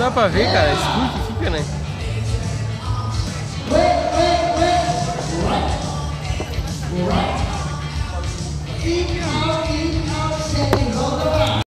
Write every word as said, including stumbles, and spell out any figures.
dá pra ver, cara. Escuro que fica, né?